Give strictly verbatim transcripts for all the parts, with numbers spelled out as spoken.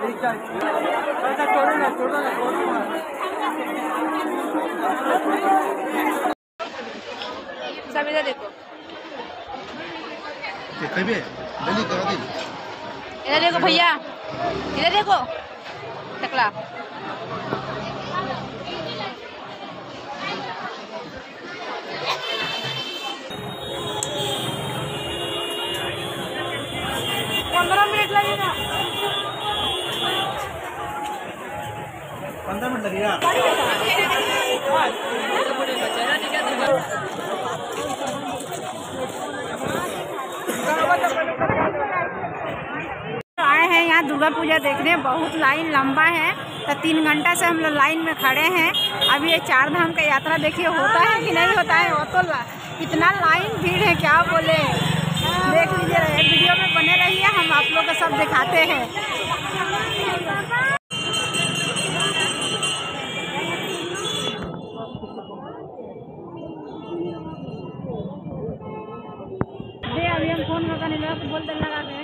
सब इधर देखो, इधर देखो भैया, इधर देखो टकला। पंद्रह मिनट लगेगा, पंद्रह मिनट लगेगा। आए हैं यहाँ दुर्गा पूजा देखने, बहुत लाइन लंबा है, तो तीन घंटा से हम लोग लाइन में खड़े हैं। अभी ये चार धाम का यात्रा देखिए होता है कि नहीं होता है, वो तो इतना लाइन भीड़ है क्या बोले। देख लीजिए, वीडियो में बने रहिए, हम आप लोग को सब दिखाते हैं। अभी हम फोन लगाने लगा तो बोलते लगा गए।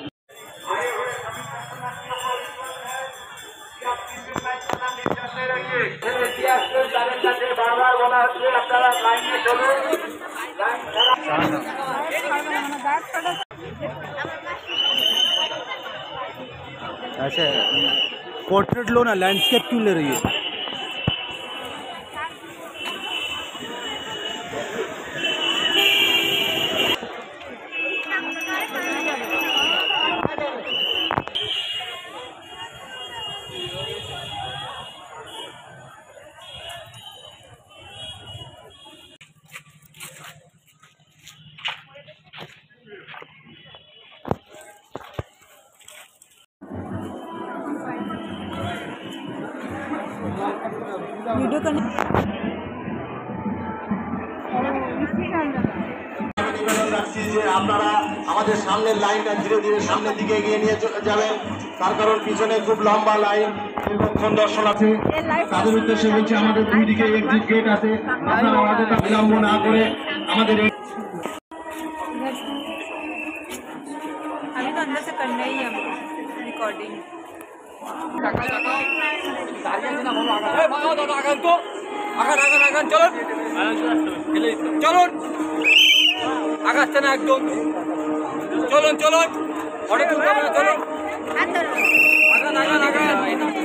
ऐसे पोर्ट्रेट लो ना, लैंडस्केप क्यों ले रही है? वीडियो करने আপনারা আমাদের সামনের লাইনটা ধীরে ধীরে সামনের দিকে এগিয়ে নিয়ে যাবেন, তার কারণ পিছনে খুব লম্বা লাইন, দীর্ঘক্ষণ দর্শনার্থী। তাদের উদ্দেশ্যে বলছি, আমাদের দুই দিকে এক্সিট গেট আছে, আপনারা আমাদের বিলম্ব না করে আমাদের अभी तो अंदर से करना ही है रिकॉर्डिंग। চলুন আগাচ্ছে না একদম, চলুন চলুন অনেক চলুন চলুন আগান আগান আগান।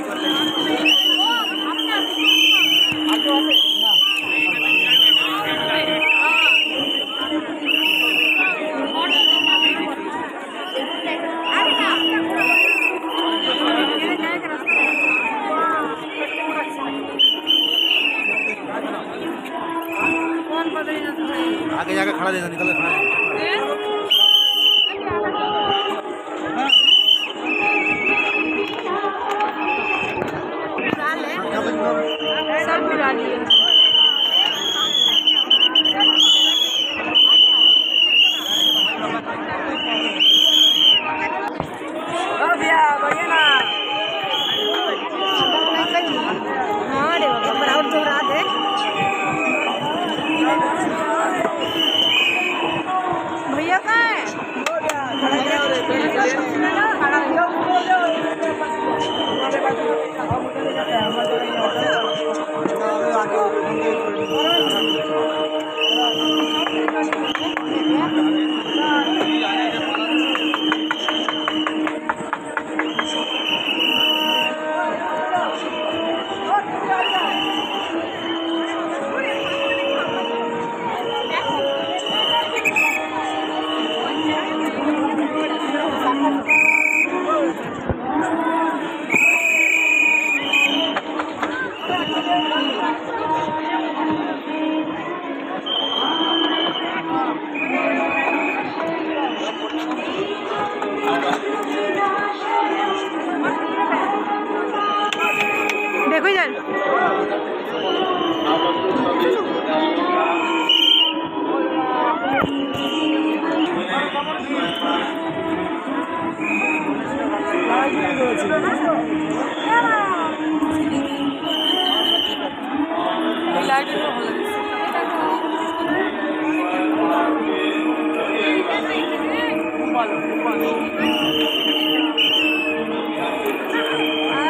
आगे जाकर खड़ा देना, निकल खड़ा सब मिला लिए। हाँ रे बाबा, बराबर तो रात है। भैया कहाँ है? देखो इधर लाइट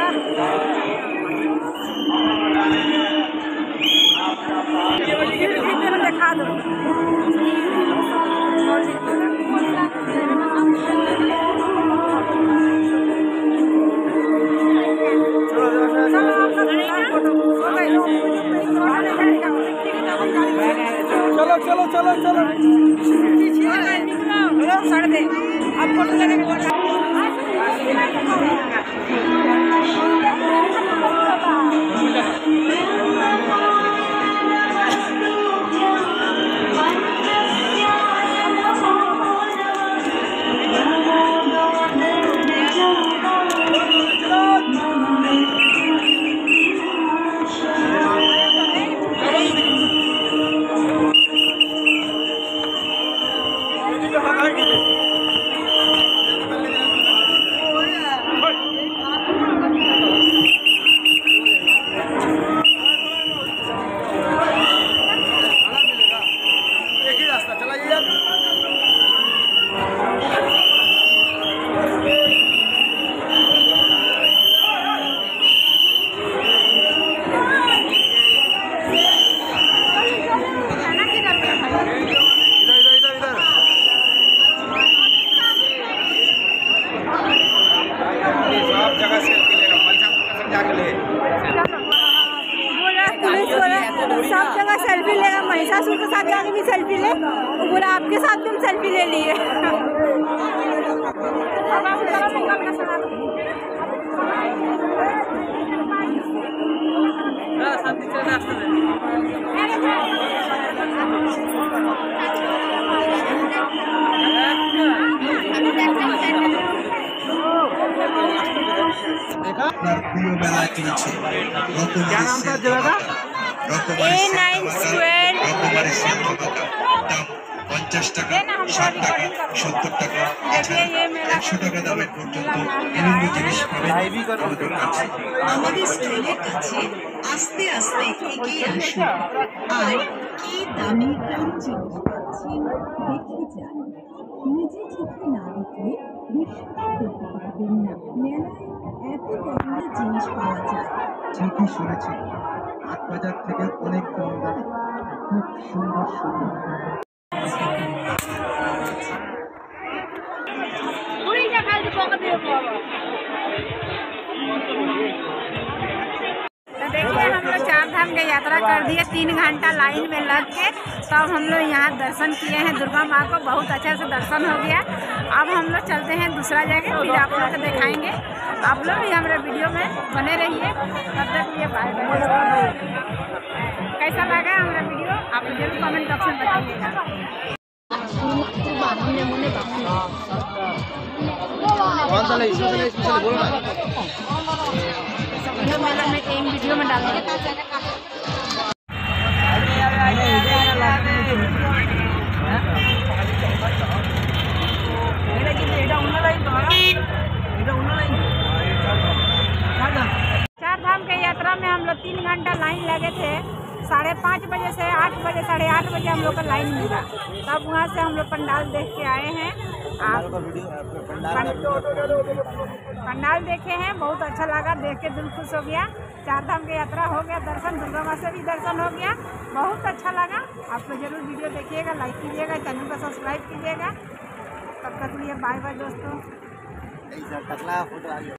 सब जगह सेल्फी लेगा, महिषासुर के साथ जाके भी सेल्फी ले, वो बोला आपके साथ भी हम सेल्फी ले लिए। क्या नाम था जगह का? ए नाइन स्क्वायर পঞ্চাশ টাকা, ষাট টাকা, সত্তর টাকা, একশো টাকা দামের পর্যন্ত বিভিন্ন জিনিস পাবেন আমাদের কাছে। আমাদের স্টাইলের কাছে আস্তে আস্তে এগিয়ে আসুন আর কি দামি কম জিনিস পাচ্ছেন দেখে যান। নিজে চোখে না দেখলে বিশ্বাস করতে পারবেন না, মেলায় এত দামি জিনিস পাওয়া যায়। ঠিকই শুনেছেন, হাট বাজার থেকে অনেক কম দামে খুব সুন্দর সুন্দর तो देखिए हम लोग चार धाम की यात्रा कर दिए, तीन घंटा लाइन में लग के तब हम लोग यहाँ दर्शन किए हैं दुर्गा माँ को, बहुत अच्छा से दर्शन हो गया। अब हम लोग चलते हैं दूसरा जगह, फिर आप लोग को दिखाएंगे। आप लोग भी हमारे वीडियो में बने रहिए, तब तक ये बाय बाय। कैसा लगा हमारा वीडियो आप जरूर कमेंट बॉक्स में बताइएगा। वीडियो मेला में एक वीडियो में डाल देंगे। चार धाम के यात्रा में हम लोग तीन घंटा लाइन लगे थे, साढ़े पाँच बजे से आठ बजे साढ़े आठ बजे हम लोग का लाइन मिला, तब वहाँ से हम लोग पंडाल देख के आए हैं। आप पंडाल देखे हैं, बहुत अच्छा लगा, देख के दिल खुश हो गया। चार धाम की यात्रा हो गया, दर्शन दुर्गा माँ से भी दर्शन हो गया, बहुत अच्छा लगा। आप लोग जरूर वीडियो देखिएगा, लाइक कीजिएगा, चैनल को सब्सक्राइब कीजिएगा। तब तक लिए बाय बाय दोस्तों।